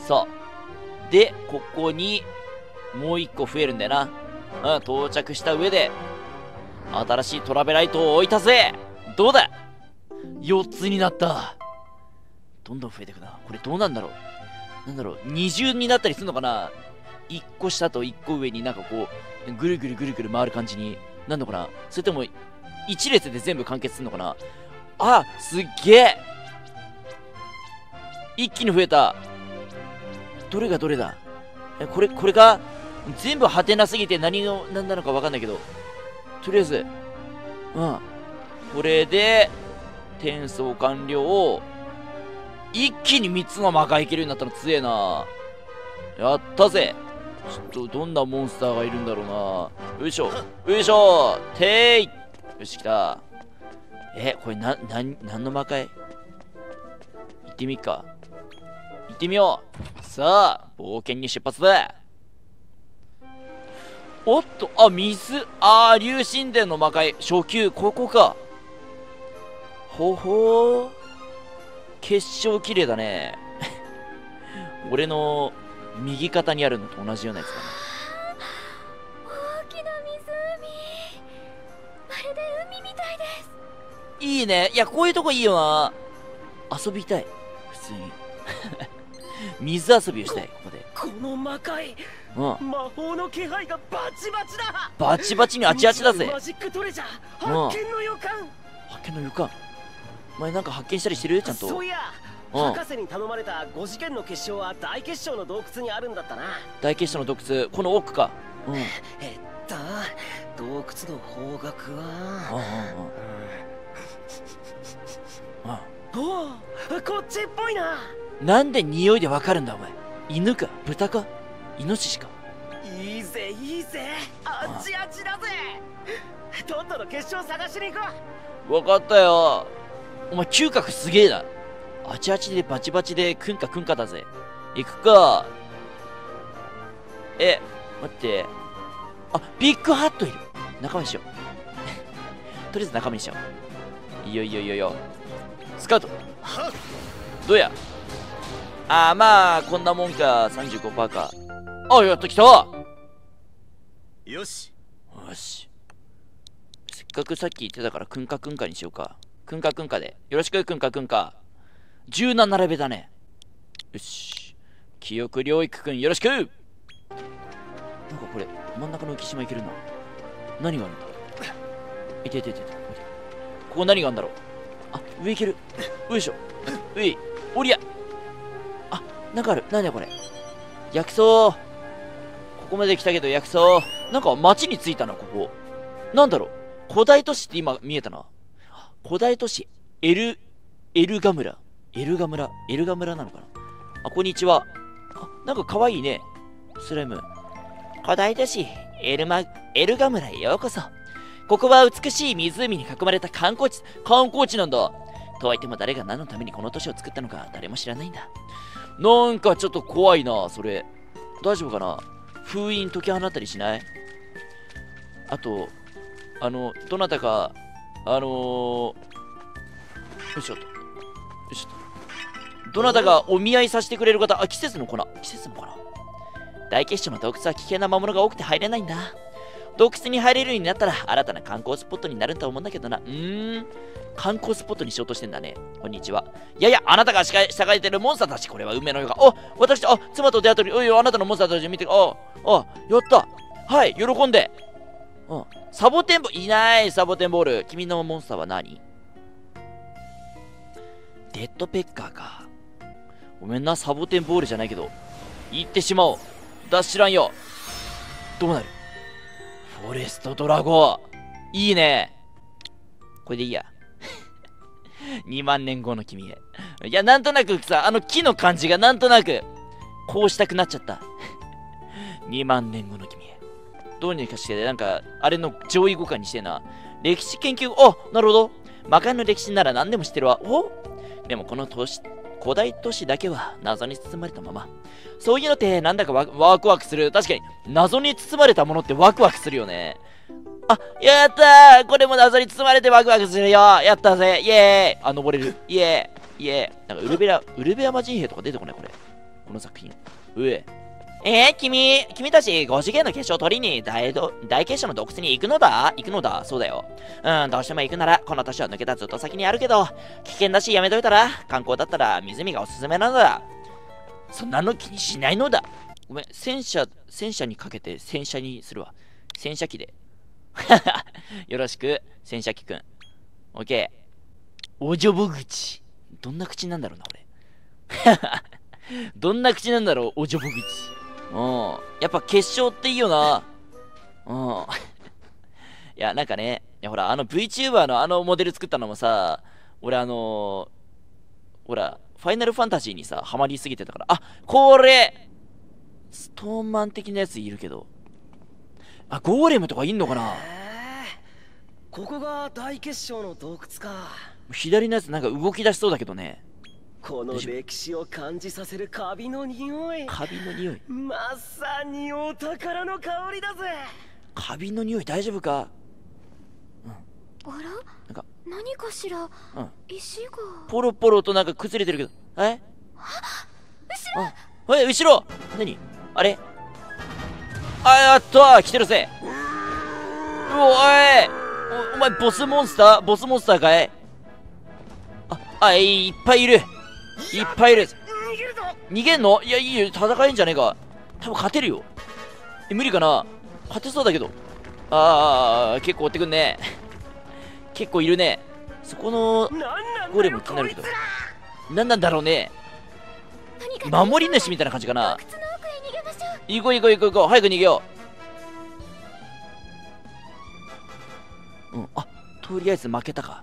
そう。で、ここに、もう一個増えるんだよな。うん、到着した上で、新しいトラベライトを置いたぜ。どうだ ?4 つになった。どんどん増えていくな。これどうなんだろう。なんだろう、二重になったりするのかな。1個下と1個上になんかこう、ぐるぐるぐるぐる回る感じになんのかな。それとも、1列で全部完結するのかな。あ、すっげえ。一気に増えた。どれがどれだ。これが全部ハテナすぎて何が何なのか分かんないけど、とりあえずこれで転送完了を一気に3つの魔界いけるようになったの強えな。やったぜ。ちょっとどんなモンスターがいるんだろうな。よいしょよいしょてーい。よし来た。これ何の魔界。行ってみっか。行ってみよう。さあ冒険に出発だ。おっと、水。竜神殿の魔界初級、ここか。ほほー、結晶綺麗だね。俺の右肩にあるのと同じようなやつだね。 大きな湖、まるで海みたいです。 いいね。いや、こういうとこいいよな。遊びたい普通に。水遊びをしたい。ここでこの魔界、魔法の気配がバチバチだ。 バチバチにあちあちだぜ。 マジックトレジャー、発見の予感。 発見の予感。お前なんか発見したりしてるちゃんと。 そういや、博士に頼まれた5次元の結晶は大結晶の洞窟にあるんだったな。 大結晶の洞窟、この奥か。 洞窟の方角はこっちっぽいな。 なんで匂いでわかるんだお前。犬か豚かイノシシか。 いいぜいいぜ、あっちあっちだぜ。とっとと結晶探しに行こう。分かったよ。お前嗅覚すげえな。あちあちでバチバチでくんかだぜ。行くか。待って。ビッグハットいる。仲間にしよう。とりあえず仲間にしよう。いいよ。スカウト。どうや。まあこんなもんか。 35% か。やっと来た。 よしせっかくさっき言ってたからくんかにしようか。くんかでよろしく。くんか17レベだね。よし、記憶領域くんよろしく。なんかこれ真ん中の浮島いけるな。何があるんだ。いてここ何があるんだろう。上いける。よいしょ。おりゃ。なんかある。なんだこれ。薬草。ここまで来たけど薬草。なんか町に着いたな。ここなんだろう。古代都市って今見えたな。古代都市エルガ村なのかな。こんにちは。なんかかわいいねスライム。古代都市エルガ村へようこそ。ここは美しい湖に囲まれた観光地なんだ。とはいっても誰が何のためにこの都市を作ったのか誰も知らないんだ。なんかちょっと怖いなそれ。大丈夫かな。封印解き放ったりしない。あとどなたかよいしょとどなたがお見合いさせてくれる方。季節の粉。大結晶の洞窟は危険な魔物が多くて入れないんだ。洞窟に入れるようになったら新たな観光スポットになると思うんだけどな。観光スポットにしようとしてんだね。こんにちは。あなたが従えてるモンスターたち。これは運命の予感。私妻と出会ったり。あなたのモンスターたち見て。やった。はい、喜んで。サボテンボールいない。サボテンボール。君のモンスターは何。デッドペッカーか。ごめんな、サボテンボールじゃないけど行ってしまおう。脱知らんよ。どうなる。フォレストドラゴン。いいね。これでいいや。2万年後の君へ。いや、なんとなくさ、木の感じがなんとなくこうしたくなっちゃった。2万年後の君へ。どうにかしてなんかあれの上位互換にしてな。歴史研究。なるほど。魔界の歴史なら何でも知ってるわ。でもこの古代都市だけは謎に包まれたまま。そういうのってなんだかワクワクする。確かに謎に包まれたものってワクワクするよね。やったー。これも謎に包まれてワクワクするよ。やったぜ。イエーイ。登れる。イエーイ。なんかウルベ山陣兵とか出てこないこれ。 この作品。君たち5次元の決勝取りに大決勝の洞窟に行くのだそうだよ。どうしても行くなら、この年は抜けたずっと先にあるけど、危険だしやめといたら、観光だったら湖がおすすめなのだ。そんなの気にしないのだ。ごめん、戦車にかけて戦車にするわ。戦車機で。よろしく、戦車機くん。オッケー。おじょぼ口。どんな口なんだろうな、俺。どんな口なんだろう、おじょぼ口。やっぱ決勝っていいよな。いや、なんかね、ほら、VTuber のモデル作ったのもさ、俺ほら、ファイナルファンタジーにさ、ハマりすぎてたから、あ、これストーンマン的なやついるけど。あ、ゴーレムとかいんのかな。 ここが大決勝の洞窟か。 左のやつなんか動き出しそうだけどね。 この歴史を感じさせるカビの匂い。 カビの匂い。 まさにお宝の香りだぜ。 カビの匂い大丈夫か。 あら、 なんか何かしら、石がポロポロとなんか崩れてるけど。 後ろ。 後ろ何あれ。やったー、来てるぜ。お前ボスモンスターかい。いっぱいいる。逃げんの。いや、いいよ、戦えんじゃねえか。多分勝てるよ。無理かな。勝てそうだけど。結構追ってくんね。結構いるね。そこのゴーレム気になるけど、何なんだろうね。守り主みたいな感じかな。行こう。早く逃げよう。とりあえず負けたか。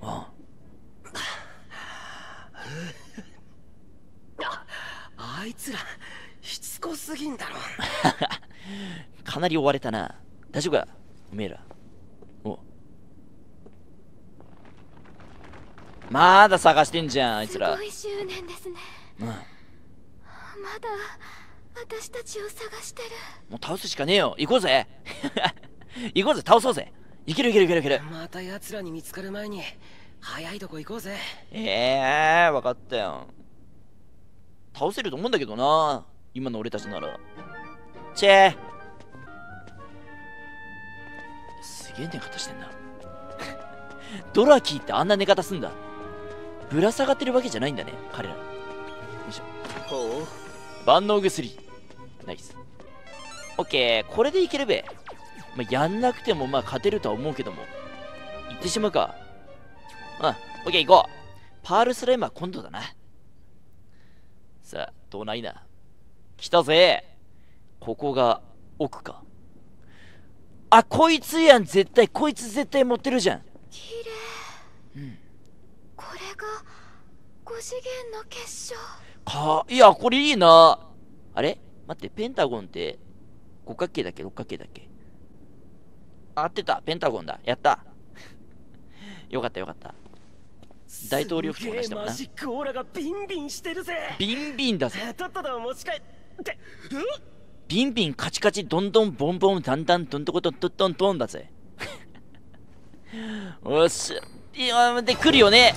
あいつらしつこすぎんだろ。 かなり追われたな。大丈夫かおめえら。まだ探してんじゃん、あいつら。 すごい執念ですね。まだ私たちを探してる。 もう倒すしかねえよ。行こうぜ。倒そうぜ。いける。 また奴らに見つかる前に早いとこ行こうぜ。 わかったよ。倒せると思うんだけどな、今の俺たちなら。すげえ寝方してんな。ドラキーってあんな寝方すんだ。ぶら下がってるわけじゃないんだね、彼ら。よいしょ。万能薬。ナイス。オッケー、これでいけるべ。やんなくても勝てるとは思うけども。行ってしまうか。オッケー、行こう。パールスライムは今度だな。さあ、どうないな。来たぜ。ここが奥か。こいつやん、絶対。こいつ絶対持ってるじゃん。 綺麗。これが5次元の結晶いや、これいいな。あれ待って、ペンタゴンって五角形だっけ六角形だっけ。合ってた、ペンタゴンだ。やった。よかった。大統領府と同じだもんな。 マジックオーラがビンビンしてるぜ。 ビンビンだぜ。 とっとと持ち帰ってビンビンカチカチどんどんボンボンだんだんどんとことんとっとんとんだぜ。よし。で来るよね。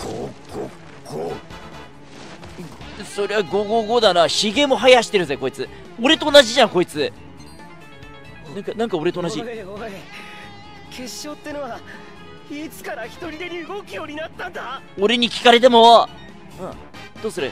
そりゃ555だな。ヒゲも生やしてるぜこいつ。俺と同じじゃんこいつ。なんか俺と同じ。 おい決勝ってのはいつから一人でに動くようになったんだ。 俺に聞かれても。どうする。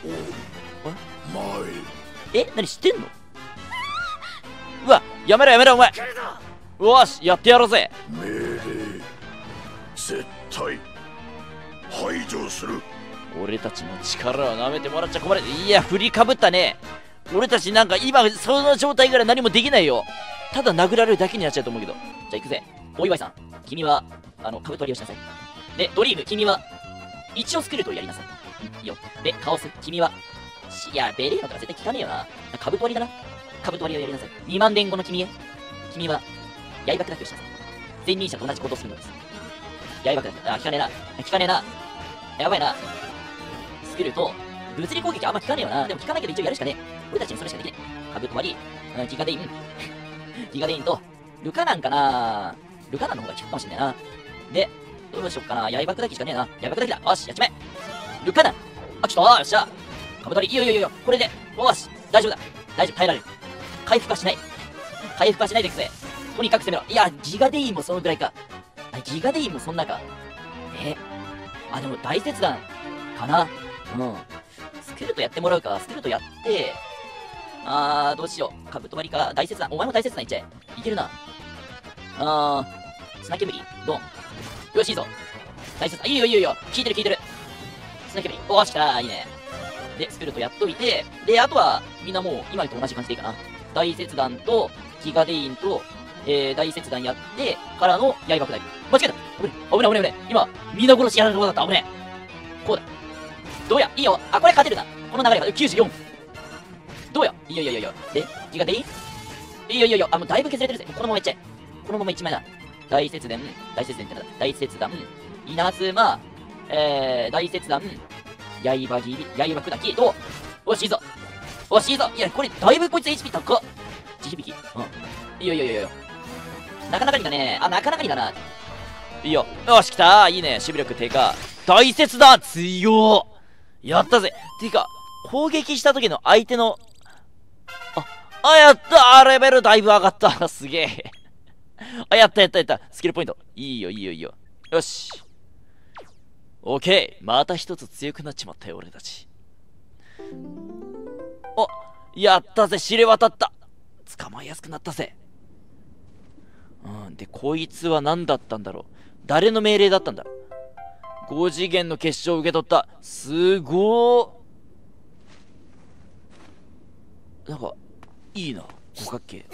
何知ってんの。うわ、やめろお前。よし、やってやろうぜ。 命令絶対排除する。 俺たちの力を舐めてもらっちゃ困る。いや、振りかぶったね。俺たちなんか今その状態から何もできないよ。ただ殴られるだけになっちゃうと思うけど。じゃあ行くぜ。お祝いさん、君は株取りをしなさい。で、ドリーム、君は一応スクルトをやりなさい。いいよ。で、カオス、君はいや、ベレーノとか絶対聞かねえよな。株取りだな。株取りをやりなさい。2万年後の君は刃砕きをしなさい。前任者と同じことをするのです。刃砕き、聞かねえな。やばいな。スクルと物理攻撃あんま効かねえよな。でも効かないけど一応やるしかねえ。俺たちにそれしかできない。株止まり、ギガデインとルカナンかな。ルカナンの方が効くかもしんないな。で、どうしよっかな。刃砕きしかねえな。刃砕きだ。よし、やっちまえ。ルカナン。来た。よっしゃ。 株取り、いいよいいよいいよ。これで、よし、大丈夫だ。大丈夫、耐えられる。回復はしない。回復はしないでくぜ。とにかく攻めろ。いや、ギガデインもそのぐらいか。ギガデインもそんなか。でも大切断かな。スクルトやってもらうか。スクルトやって、どうしよう。カブト割りか。大切断。お前も大切断いっちゃえ。いけるな。砂煙、ドン。よし、いいぞ。大切断。いいよいいよいいよ。効いてる効いてる。砂煙。おーし、来た。いいね。で、スクルトやっといて、で、あとは、みんなもう、今と同じ感じでいいかな。大切断と、ギガデインと、大切断やって、からの刃砕き。間違えた。危ない。今、皆殺しやられるとこだった。危ねえ。こうだ。どうやいいよ。これ勝てるな。この流れが94。どうやいいよ。で、ギガデインいいよ。もうだいぶ削れてるぜ。このままいっちゃえ。このまま1枚だ。大切断ってなんだ。大切断、稲妻、大切断、刃切り、刃砕きと、おしいいぞ。いや、これ、だいぶこいつ HP 高っ。地響き。いいよ。なかなかにだね。なかなかにだな。いいよ。よし、来た。いいね。守備力低下。大切だ。強っ。やったぜ。てか、攻撃した時の相手の、やったレベルだいぶ上がった。すげえ。やった。スキルポイント。いいよ。よし。オッケー。また一つ強くなっちまったよ、俺たち。やったぜ。知れ渡った。捕まえやすくなったぜ。で、こいつは何だったんだろう。誰の命令だったんだ。5次元の結晶を受け取った。すごー。なんか、いいな。五角形。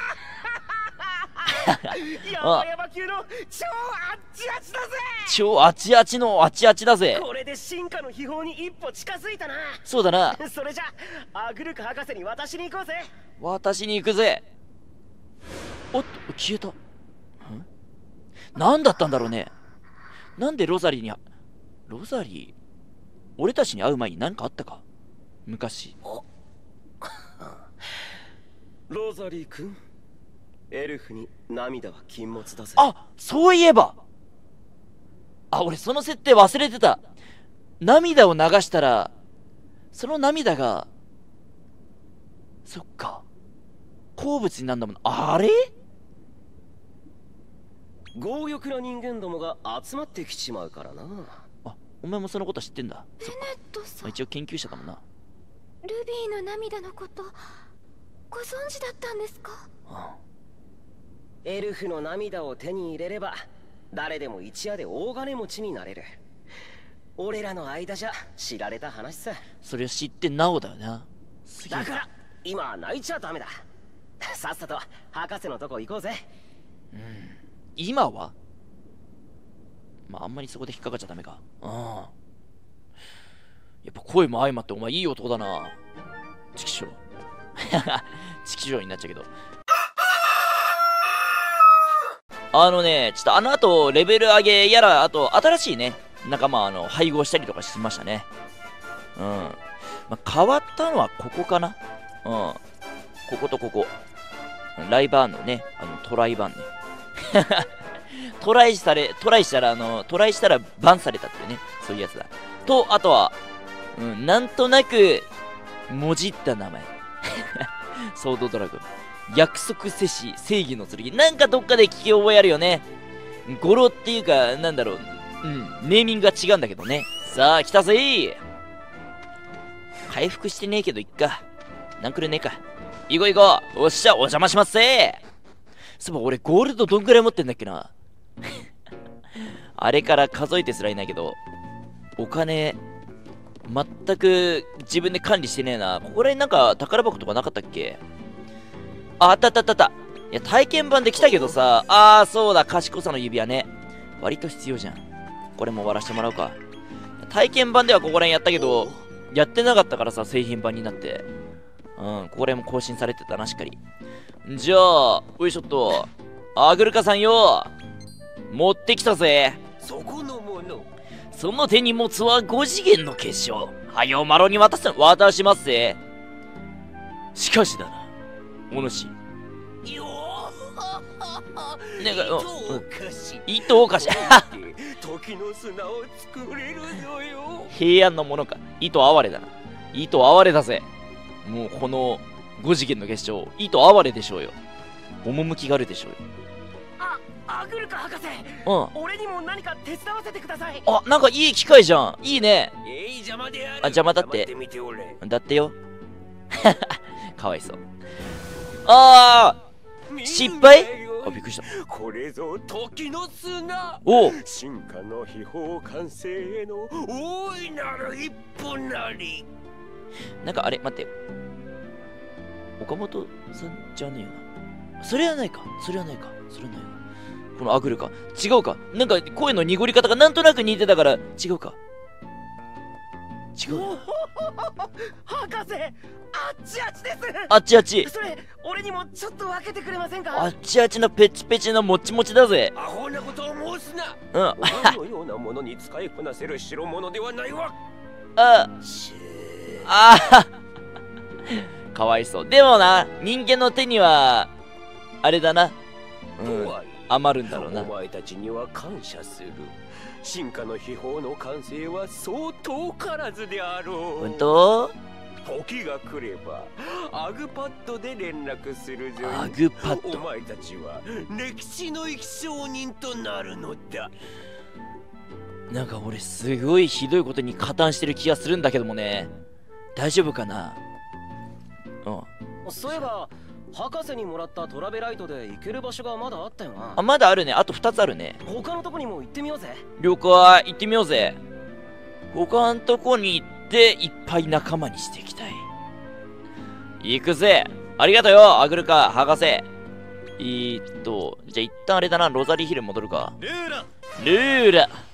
山級の超あっちあちだぜ。 超あちあちのあちあちだぜ。 これで進化の秘宝に一歩近づいたな。 そうだな。 それじゃアグルク博士に渡しに行こうぜ。 私に行くぜ。おっと、消えた。何だったんだろうね。なんでロザリー、俺たちに会う前に何かあったか昔。 ロザリー君、エルフに涙は禁物だぜ。 そういえば。俺その設定忘れてた。涙を流したら、その涙が、そっか。好物になるんだもん。あれ？ 強欲な人間どもが集まってきちまうからな。 お前もそのこと知ってんだ。 ベネットさん、 一応研究者だもんな。 ルビーの涙のことご存知だったんですか？ エルフの涙を手に入れれば誰でも一夜で大金持ちになれる。俺らの間じゃ知られた話さ。 それを知ってなおだよな。 だから今は泣いちゃダメだ。さっさと博士のとこ行こうぜ。 今はあんまりそこで引っかかっちゃダメか。やっぱ声も相まってお前いい男だな。チキショーチキショーになっちゃうけど、ちょっと後レベル上げやら、あと新しいね仲間配合したりとかしましたね。変わったのはここかな。こことここ、ライバーンのね、トライバーンねトライしたらバンされたっていうね、そういうやつだと、あとはなんとなくもじった名前ソードドラゴン、約束せし正義の剣、なんかどっかで聞き覚えあるよね。語呂っていうかなんだろう、ネーミングが違うんだけどね。さあ来たぜ。回復してねえけどいっか、なんくれねえか。行こう。おっしゃ、お邪魔しますぜ。そういえば俺ゴールドどんくらい持ってんだっけなあれから数えてすらいないけど、お金全く自分で管理してねえな。ここら辺なんか宝箱とかなかったっけ。あった。いや体験版で来たけどさ、そうだ、賢さの指輪ね、割と必要じゃん。これも終わらせてもらおうか。体験版ではここら辺やったけどやってなかったからさ、製品版になって、ここら辺も更新されてたな、しっかり。じゃあおいしょっと、アグルカさんよ、持ってきたぜ。 そこのもの、 その手に持つは5次元の結晶。はよマロに渡しますぜ。しかしだな、お主。なんか糸おかし時の砂を作れるのよ。 平安のものか。糸哀れだな。 意図哀れだぜ。もうこの5次元の結晶、意図哀れでしょうよ。趣があるでしょうよ。 アグルカ博士、俺にも何か手伝わせてください。 あ、なんかいい機会じゃん。いいね。 邪魔である。 邪魔だって。だってよ。かわいそう。失敗？あ、びっくりした。 これぞ時の砂。進化の秘宝完成への大いなる一歩なり。 なんかあれ、待って。岡本さんじゃねえよな。それはないか。このアグルか。違うか。なんか声の濁り方がなんとなく似てたから違うか。違う。 博士、あっちあっちです。 あっちあっち。 それ、俺にもちょっと分けてくれませんか。 あっちあっちのペチペチのもちもちだぜ。 アホなことを申すな。 お前のようなものに使いこなせる代物ではないわ。 かわいそう。でもな、人間の手にはあれだな。余るんだろうな。 お前たちには感謝する。進化の秘宝の完成はそう遠からずであろう。 本当？ 時が来ればアグパッドで連絡するぞ。 アグパッド。 お前たちは歴史の生き証人となるのだ。 なんか俺すごいひどいことに加担してる気がするんだけどもね。大丈夫かな。 そういえば博士にもらったトラベライトで行ける場所がまだあったよな。 まだあるね。あと2つあるね。 他のとこにも行ってみようぜ。 了解。行ってみようぜ。他のとこに行っていっぱい仲間にしていきたい。行くぜ。ありがとうよ、アグルカ博士。じゃあ一旦あれだな、ロザリーヒル戻るか。ルーラ